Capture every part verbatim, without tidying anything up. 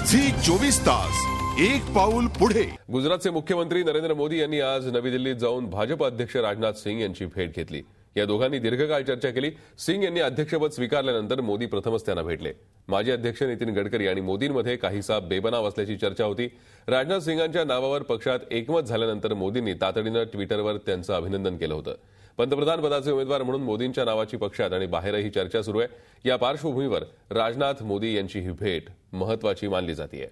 झी चोवीस तास एक पाऊल पुढे। गुजरातचे मुख्यमंत्री नरेंद्र मोदी यांनी आज नवी दिल्लीत जाऊन भाजप अध्यक्ष राजनाथ सिंग यांची भेट घेतली। या दोघांनी दीर्घकाळ चर्चा केली। सिंग यांनी अध्यक्षपद स्वीकारल्यानंतर मोदी प्रथमच त्यांना भेटले। माजी अध्यक्ष नितीन गडकरी आणि मोदींमध्ये काहीसा बेबनाव असल्याची चर्चा होती। राजनाथ सिंगांच्या नावावर पक्षात एकमत झाल्यानंतर मोदींनी तातडीने ट्विटरवर त्यांचं अभिनंदन केलं होतं। पंतप्रधान पदाचे उमेदवार म्हणून मोदींच्या नावाची पक्षात आणि बाहेरही चर्चा सुरू आहे। या पार्श्वभूमीवर राजनाथ मोदी यांची ही भेट महत्त्वाची मानली जाते।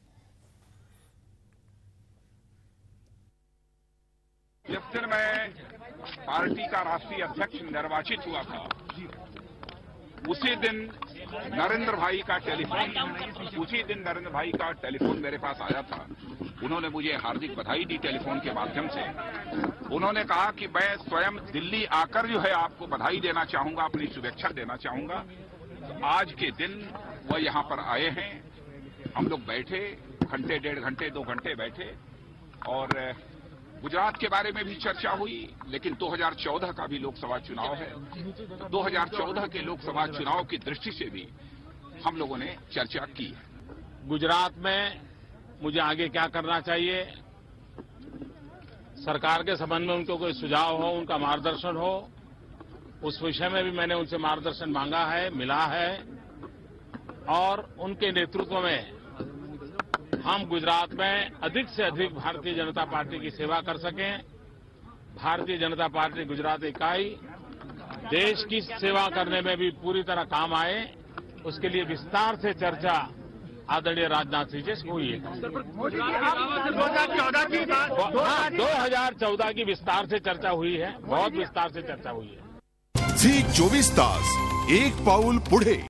जिस दिन मैं पार्टी का राष्ट्रीय अध्यक्ष निर्वाचित हुआ था, उसी दिन नरेंद्र भाई का टेलीफोन उसी दिन नरेंद्र भाई का टेलीफोन मेरे पास आया था। उन्होंने मुझे हार्दिक बधाई दी टेलीफोन के माध्यम से। उन्होंने कहा कि मैं स्वयं दिल्ली आकर जो है आपको बधाई देना चाहूंगा, अपनी शुभेच्छा देना चाहूंगा। तो आज के दिन वह यहां पर आए हैं। हम लोग बैठे, घंटे डेढ़ घंटे दो घंटे बैठे और गुजरात के बारे में भी चर्चा हुई, लेकिन दो हज़ार चौदह का भी लोकसभा चुनाव है। तो दो हज़ार चौदह के लोकसभा चुनाव की दृष्टि से भी हम लोगों ने चर्चा की है। गुजरात में मुझे आगे क्या करना चाहिए, सरकार के संबंध में उनको कोई सुझाव हो, उनका मार्गदर्शन हो, उस विषय में भी मैंने उनसे मार्गदर्शन मांगा है, मिला है। और उनके नेतृत्व में हम गुजरात में अधिक से अधिक भारतीय जनता पार्टी की सेवा कर सकें। भारतीय जनता पार्टी गुजरात इकाई देश की सेवा करने में भी पूरी तरह काम आए, उसके लिए विस्तार से चर्चा आदरणीय राजनाथ सिंह से हुई है। दो हज़ार चौदह की विस्तार से चर्चा हुई है, बहुत विस्तार से चर्चा हुई है। झी चोवीस तास एक पाऊल पुढे।